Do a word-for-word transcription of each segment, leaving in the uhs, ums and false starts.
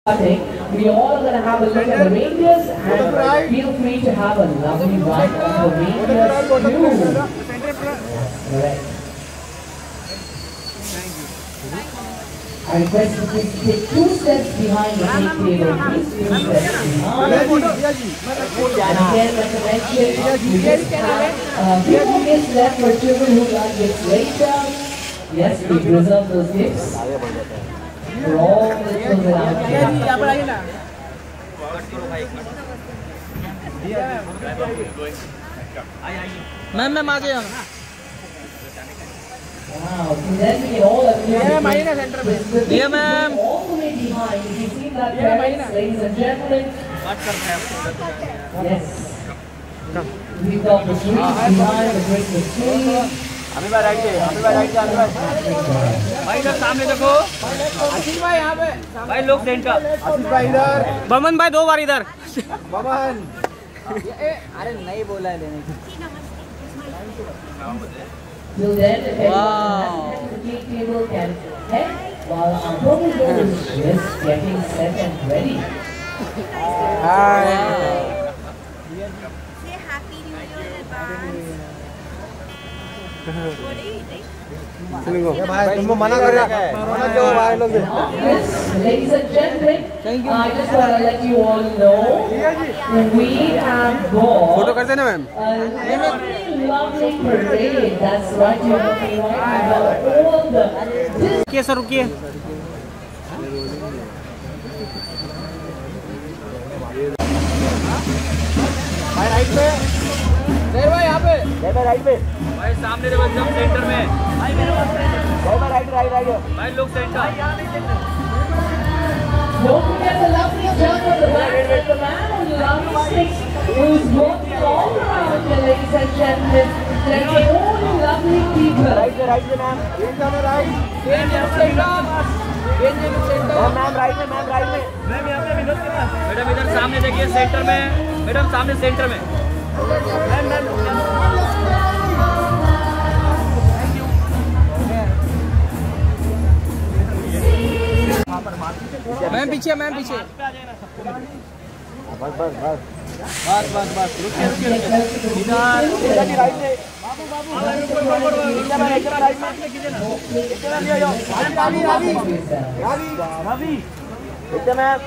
We all are going to have a look at the reindeers and feel free to have a lovely ride on the reindeers too. Right. I request you please take two steps behind the cake table. Please two steps behind. And again, like I mentioned, we just have a few more gifts left for children who got gifts later. Yes, we preserve those gifts for all the children out there. Ma'am ma'am आ जाइए। Wow, so then we all have to ये माइना centre में ये ma'am all the way behind. You see that, parents, ladies and gentlemen? बात करते हैं आपको। Yes. We've got the trees behind the Christmas tree. अभी भाई राइट पे, अभी भाई राइट पे, अभी भाई। भाई इधर सामने देखो। आशीष भाई यहाँ पे। भाई लोग सेंटर। आशीष भाई इधर। बमन भाई दो बार इधर। बमन। अरे नहीं बोला है लेने की। Till then, if anyone has the cake table can head while our program is just getting set and ready. Hi. Say Happy New Year in advance. What are you eating? सुनिए भाई तुमको मना कर रहा है मना क्यों भाई लोग Yes, ladies and gentlemen, I just want to let you all know we have got photo करते ना ma'am a lovely, lovely parade. That's right, you're looking right about all the. रुकिए सर रुकिए। भाई राइट पे जय भाई यहाँ पे जय भाई राइट पे भाई सामने देखो एकदम सेंटर में। भाई मेरे पास जय भाई राइट राइट राइट भाई लोग centre. Don't forget the lovely jump of the back of the man on the lovely stick who's walking all around here, ladies and gentlemen. Let's say all the lovely people. Right पे right पे ma'am ये जाना right ये centre ये centre ma'am right में ma'am right में ma'am यहाँ पे विनोद के पास। मैडम इधर सामने देखिए सेंटर में। मैडम सामने सेंटर में। मैम मैम मैम पीछे मैम पीछे। बस बस बस बस बस बस रुकिए रुकिए रुकिए। इधर इधर राइट पे बाबू बाबू इधर राइट पे राइट में कीजिए ना इधर ले आओ रवि रवि रवि रवि इधर मैम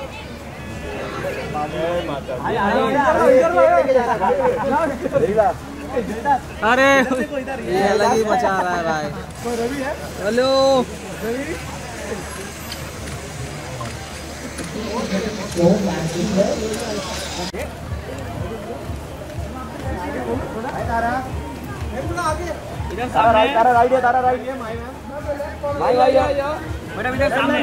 अरे ये अलग ही मचा रहा है भाई। रवि है हेलो रवि इधर तारा राइट तारा राइट है तारा राइट है भाई भाई मैडम इधर सामने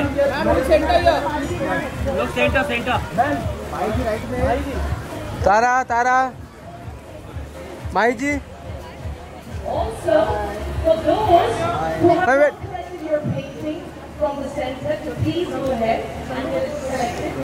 लोग सेंटर सेंटर। भाई जी राइट में तारा तारा माही जी Also, for those who have wait. presented your painting from the center, to please go ahead and get it selected.